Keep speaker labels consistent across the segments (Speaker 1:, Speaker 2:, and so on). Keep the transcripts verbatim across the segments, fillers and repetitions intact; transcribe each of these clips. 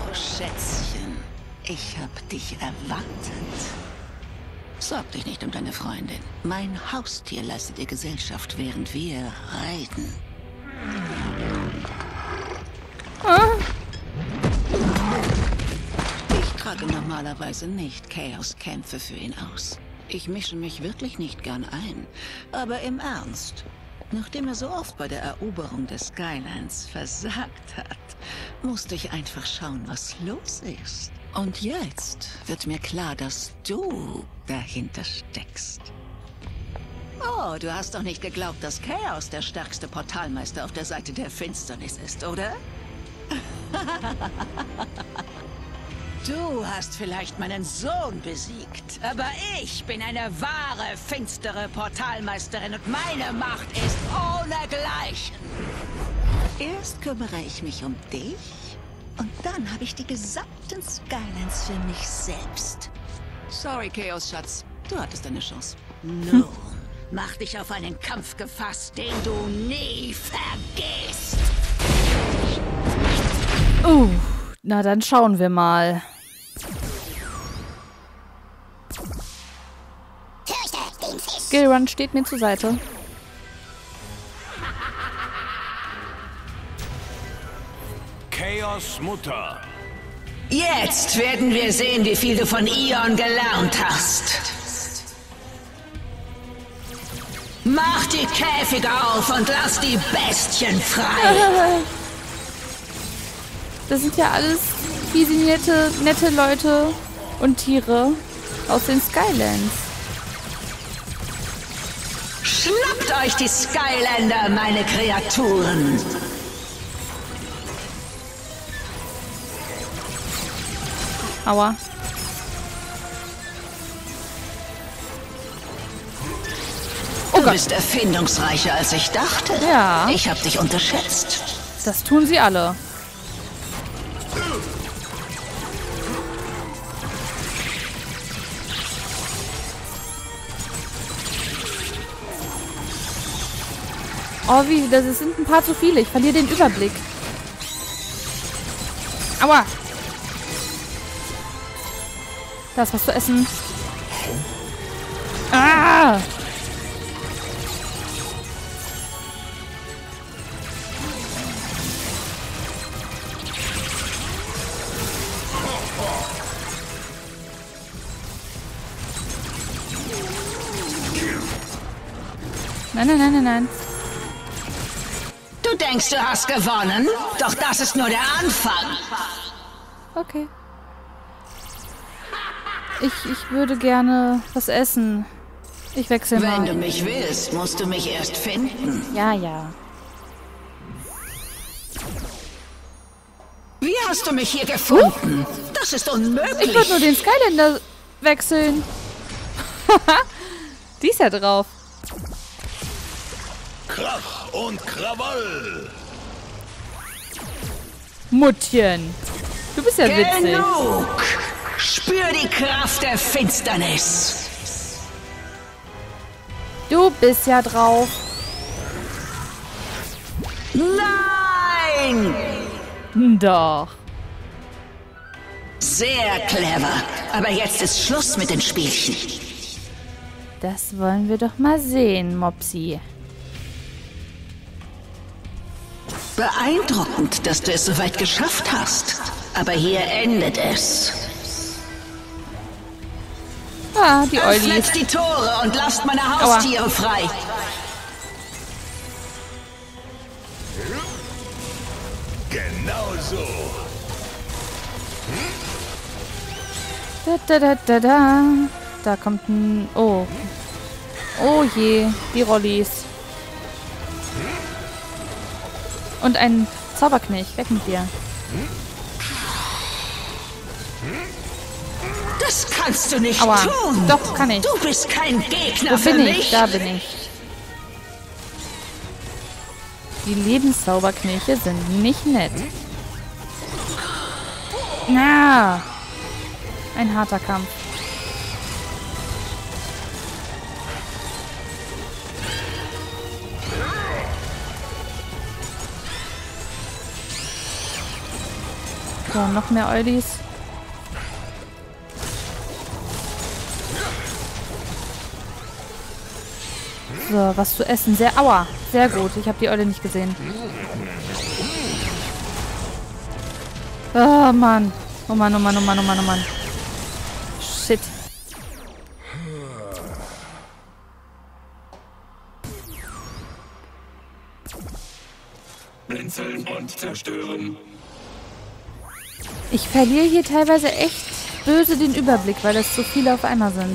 Speaker 1: Schätzchen. Ich hab dich erwartet. Sorg dich nicht um deine Freundin. Mein Haustier leistet ihr Gesellschaft, während wir reiten.
Speaker 2: Ah.
Speaker 1: Ich trage normalerweise nicht Chaos-Kämpfe für ihn aus. Ich mische mich wirklich nicht gern ein. Aber im Ernst, nachdem er so oft bei der Eroberung des Skylands versagt hat, musste ich einfach schauen, was los ist. Und jetzt wird mir klar, dass du dahinter steckst. Oh, du hast doch nicht geglaubt, dass Chaos der stärkste Portalmeister auf der Seite der Finsternis ist, oder? Du hast vielleicht meinen Sohn besiegt, aber ich bin eine wahre, finstere Portalmeisterin und meine Macht ist ohnegleichen. Erst kümmere ich mich um dich und dann habe ich die gesamten Skylands für mich selbst. Sorry, Chaos, Schatz. Du hattest deine Chance. Nun, mach dich auf einen Kampf gefasst, den du nie vergisst.
Speaker 2: Uh, na dann schauen wir mal. Gilrun steht mir zur Seite.
Speaker 3: Chaos Mutter.
Speaker 1: Jetzt werden wir sehen, wie viel du von Ion gelernt hast. Mach die Käfige auf und lass die Bestien frei.
Speaker 2: Das sind ja alles visionierte, nette Leute und Tiere aus den Skylands.
Speaker 1: Schnappt euch die Skylander, meine Kreaturen.
Speaker 2: Aua. Oh
Speaker 1: Du
Speaker 2: Gott.
Speaker 1: bist erfindungsreicher, als ich dachte.
Speaker 2: Ja.
Speaker 1: Ich hab dich unterschätzt.
Speaker 2: Das tun sie alle. Oh, wie, das sind ein paar zu viele. Ich verliere den Überblick. Aua. Da ist was zu essen. Ah! Nein, nein, nein, nein, nein.
Speaker 1: Du denkst, du hast gewonnen? Doch das ist nur der Anfang.
Speaker 2: Okay. Ich, ich würde gerne was essen. Ich wechsle mal.
Speaker 1: Wenn du mich willst, musst du mich erst finden.
Speaker 2: Ja, ja.
Speaker 1: Wie hast du mich hier gefunden? Das ist unmöglich.
Speaker 2: Ich würde nur den Skylander wechseln. Die ist ja drauf.
Speaker 3: Krach und Krawall.
Speaker 2: Muttchen. Du bist ja witzig.
Speaker 1: Genug! Spür die Kraft der Finsternis.
Speaker 2: Du bist ja drauf.
Speaker 1: Nein!
Speaker 2: Doch.
Speaker 1: Sehr clever. Aber jetzt ist Schluss mit den Spielchen.
Speaker 2: Das wollen wir doch mal sehen, Mopsi.
Speaker 1: Beeindruckend, dass du es so weit geschafft hast. Aber hier endet es.
Speaker 2: Ah, die Eulis.
Speaker 1: Öffnet die Tore und lasst meine Haustiere
Speaker 2: Aua.
Speaker 1: frei.
Speaker 3: Genau so.
Speaker 2: Da, da, da, da, da. Da kommt ein... Oh. Oh je, die Rollis. Und ein Zauberknecht. Weg mit dir.
Speaker 1: Das kannst du nicht
Speaker 2: Aua.
Speaker 1: tun.
Speaker 2: Doch, kann ich.
Speaker 1: Du bist kein Gegner
Speaker 2: Wo
Speaker 1: für
Speaker 2: bin ich?
Speaker 1: mich.
Speaker 2: Da bin ich. Die Lebenszauberknechte sind nicht nett. Na. Ein harter Kampf. So, noch mehr Eulis. So, was zu essen. Sehr, aua. Sehr gut. Ich habe die Eule nicht gesehen. Oh, Mann. Oh, Mann, oh, Mann, oh, Mann, oh, Mann, oh, Mann. Shit.
Speaker 3: Blinzeln und zerstören.
Speaker 2: Ich verliere hier teilweise echt böse den Überblick, weil das so viele auf einmal sind.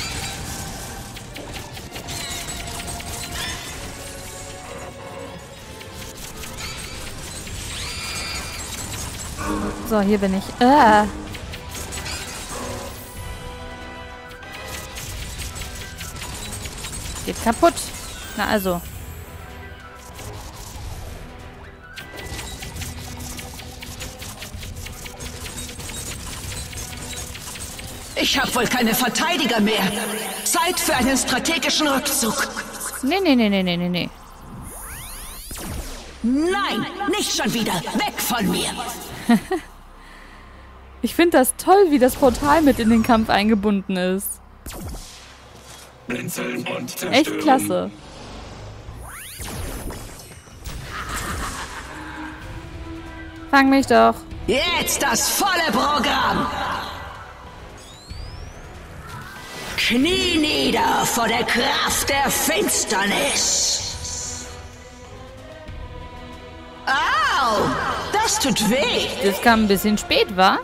Speaker 2: So, hier bin ich. Ah. Geht kaputt. Na also.
Speaker 1: Ich habe wohl keine Verteidiger mehr. Zeit für einen strategischen Rückzug.
Speaker 2: Nee, nee, nee, nee, nee, nee, nee.
Speaker 1: Nein, nicht schon wieder. Weg von mir.
Speaker 2: Ich finde das toll, wie das Portal mit in den Kampf eingebunden ist.
Speaker 3: Blinzeln und zerstören.
Speaker 2: Echt klasse. Fang mich doch.
Speaker 1: Jetzt das volle Programm. Knie nieder vor der Kraft der Finsternis. Au, das tut weh.
Speaker 2: Das kam ein bisschen spät, wa?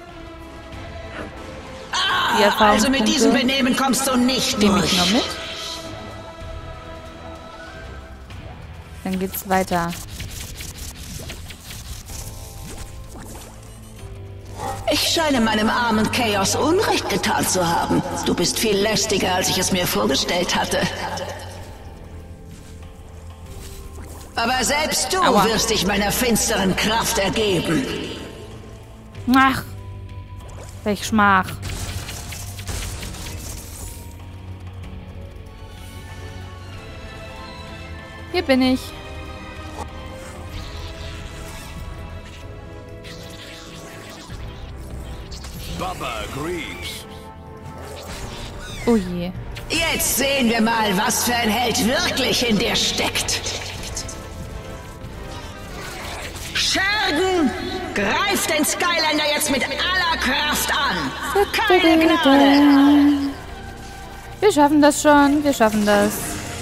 Speaker 2: Die
Speaker 1: Ah, also mit
Speaker 2: Erfahrungspunkte
Speaker 1: diesem Benehmen kommst du nicht
Speaker 2: nehme
Speaker 1: durch.
Speaker 2: ich noch mit. Dann geht's weiter.
Speaker 1: Ich scheine meinem armen Chaos Unrecht getan zu haben. Du bist viel lästiger, als ich es mir vorgestellt hatte. Aber selbst du
Speaker 2: Aua.
Speaker 1: wirst dich meiner finsteren Kraft ergeben.
Speaker 2: Ach, welch Schmach. Hier bin ich.
Speaker 3: Baba Greaves.
Speaker 2: Oh je.
Speaker 1: Jetzt sehen wir mal, was für ein Held wirklich in dir steckt. Schergen, greif den Skylander jetzt mit aller Kraft an. Keine Gnade.
Speaker 2: Wir schaffen das schon. Wir schaffen das.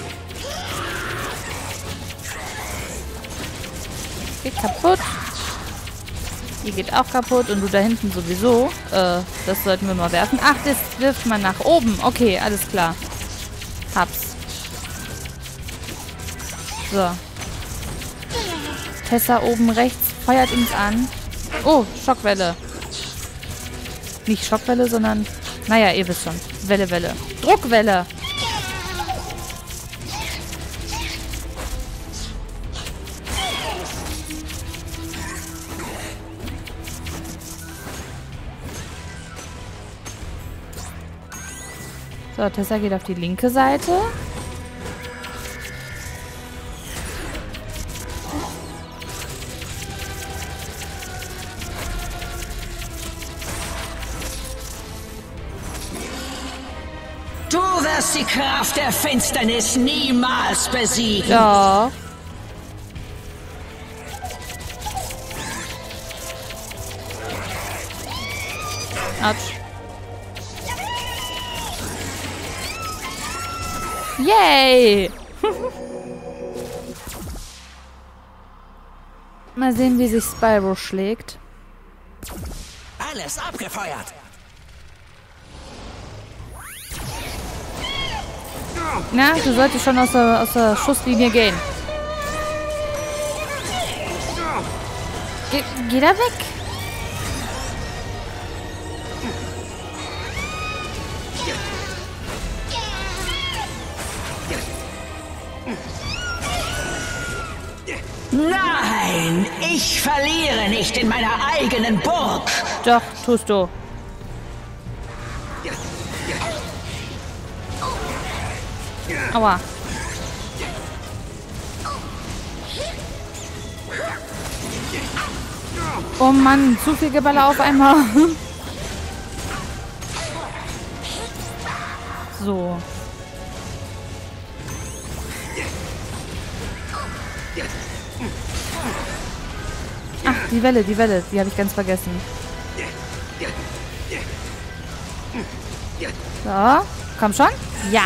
Speaker 2: Geht kaputt. Die geht auch kaputt und du da hinten sowieso. Äh, das sollten wir mal werfen. Ach, das wirft man nach oben. Okay, alles klar. Hab's. So. Tessa oben rechts feuert uns an. Oh, Schockwelle. Nicht Schockwelle, sondern... Naja, ihr wisst schon. Welle, Welle. Druckwelle. So, Tessa geht auf die linke Seite.
Speaker 1: Du wirst die Kraft der Finsternis niemals besiegen.
Speaker 2: Ja. Autsch. Yay! Mal sehen, wie sich Spyro schlägt.
Speaker 1: Alles abgefeuert.
Speaker 2: Na, du solltest schon aus der, aus der Schusslinie gehen. Ge geh da weg.
Speaker 1: Nein, ich verliere nicht in meiner eigenen Burg.
Speaker 2: Doch, tust du. Aua. Oh Mann, zu viel Geballer auf einmal. So. Ach, die Welle, die Welle, die habe ich ganz vergessen. So, komm schon. Ja.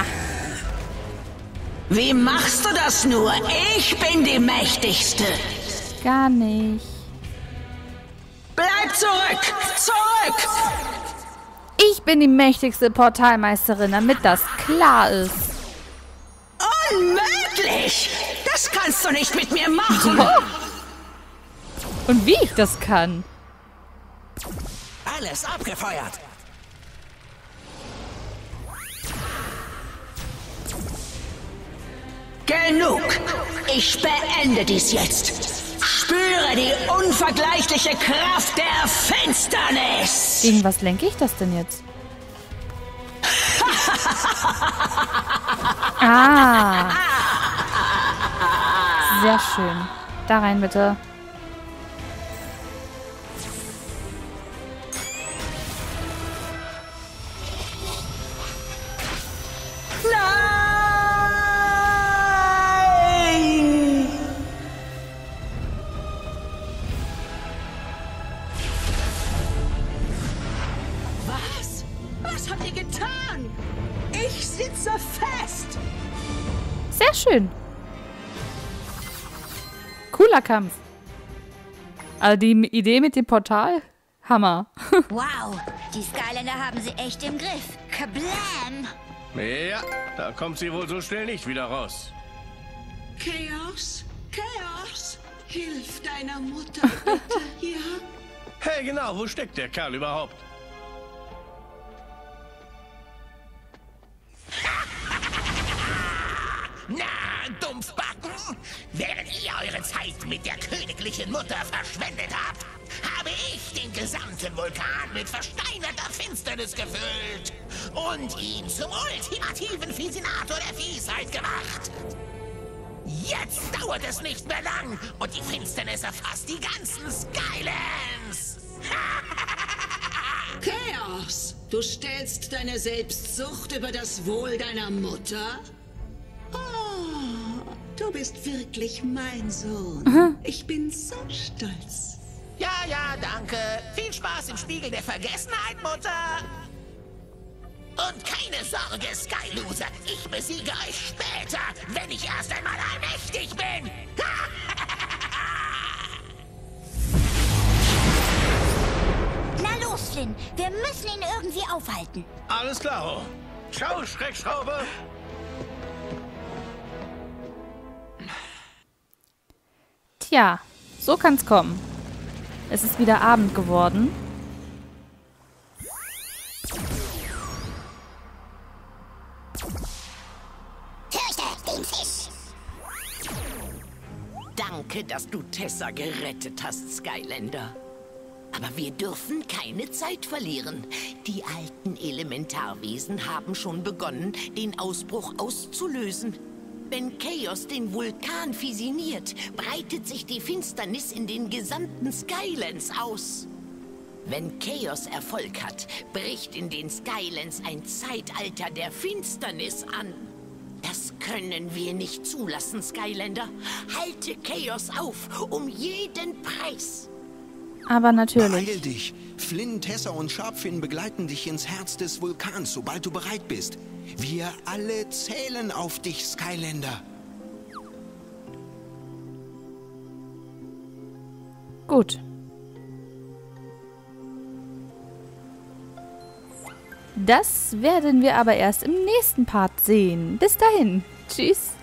Speaker 1: Wie machst du das nur? Ich bin die Mächtigste.
Speaker 2: Gar nicht.
Speaker 1: Bleib zurück! Zurück!
Speaker 2: Ich bin die mächtigste Portalmeisterin, damit das klar ist.
Speaker 1: Unmöglich! Das kannst du nicht mit mir machen!
Speaker 2: Und wie ich das kann.
Speaker 4: Alles abgefeuert.
Speaker 1: Genug! Ich beende dies jetzt! Spüre die unvergleichliche Kraft der Finsternis!
Speaker 2: Gegen was lenke ich das denn jetzt? Ah! Sehr schön. Da rein, bitte.
Speaker 1: Was habt ihr getan? Ich sitze fest!
Speaker 2: Sehr schön. Cooler Kampf. Also die Idee mit dem Portal, Hammer.
Speaker 5: Wow, die Skylander haben sie echt im Griff. Kablam!
Speaker 3: Ja, da kommt sie wohl so schnell nicht wieder raus.
Speaker 1: Chaos? Chaos? Hilf deiner Mutter bitte, ja?
Speaker 3: Hey, genau, wo steckt der Kerl überhaupt?
Speaker 4: Na, Dumpfbacken! Während ihr eure Zeit mit der königlichen Mutter verschwendet habt, habe ich den gesamten Vulkan mit versteinerter Finsternis gefüllt und ihn zum ultimativen Fisinator der Fiesheit gemacht. Jetzt dauert es nicht mehr lang und die Finsternis erfasst die ganzen Skylands.
Speaker 1: Chaos! Du stellst deine Selbstsucht über das Wohl deiner Mutter? Oh, du bist wirklich mein Sohn. Ich bin so stolz.
Speaker 4: Ja, ja, danke. Viel Spaß im Spiegel der Vergessenheit, Mutter. Und keine Sorge, Skyloser. Ich besiege euch später, wenn ich erst einmal allmächtig bin.
Speaker 5: Na los, Flynn. Wir müssen ihn irgendwie aufhalten.
Speaker 3: Alles klar. Ciao, Schreckschraube.
Speaker 2: Tja, so kann's kommen. Es ist wieder Abend geworden.
Speaker 5: Fürchte den Fisch.
Speaker 6: Danke, dass du Tessa gerettet hast, Skylander. Aber wir dürfen keine Zeit verlieren. Die alten Elementarwesen haben schon begonnen, den Ausbruch auszulösen. Wenn Chaos den Vulkan fisiniert, breitet sich die Finsternis in den gesamten Skylands aus. Wenn Chaos Erfolg hat, bricht in den Skylands ein Zeitalter der Finsternis an. Das können wir nicht zulassen, Skylander. Halte Chaos auf, um jeden Preis.
Speaker 2: Aber natürlich.
Speaker 7: Beeil dich. Flynn, Tessa und Sharpfin begleiten dich ins Herz des Vulkans, sobald du bereit bist. Wir alle zählen auf dich, Skylander.
Speaker 2: Gut. Das werden wir aber erst im nächsten Part sehen. Bis dahin. Tschüss.